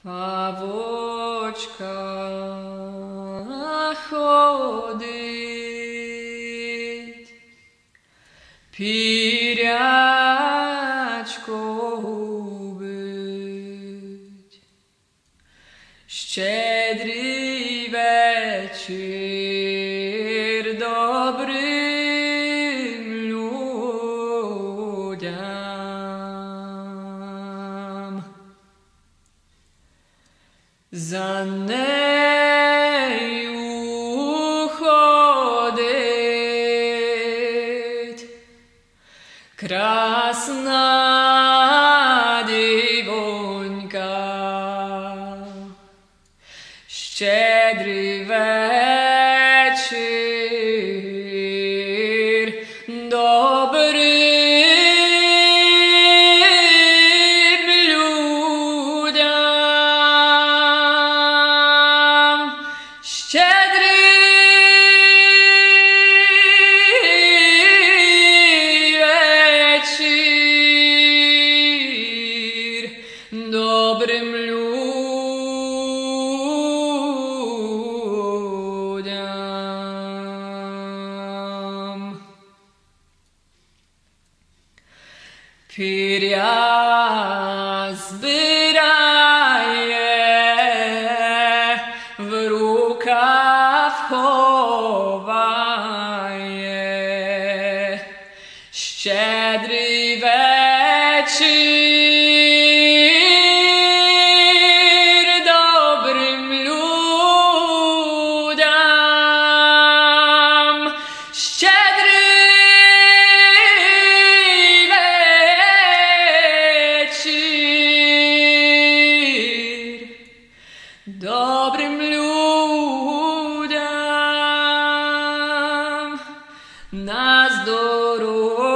Павочка ходить, пірячко губить, щедрий вечір добрим людям. За нею ходить красна дівонька, щедрий вечір добрим людям. Щедрий вечір добрим людям. Піря збирає, в рукав ховає, щедрий вечір добрим людям. Щедрий вечір добрим людям. На здоров'я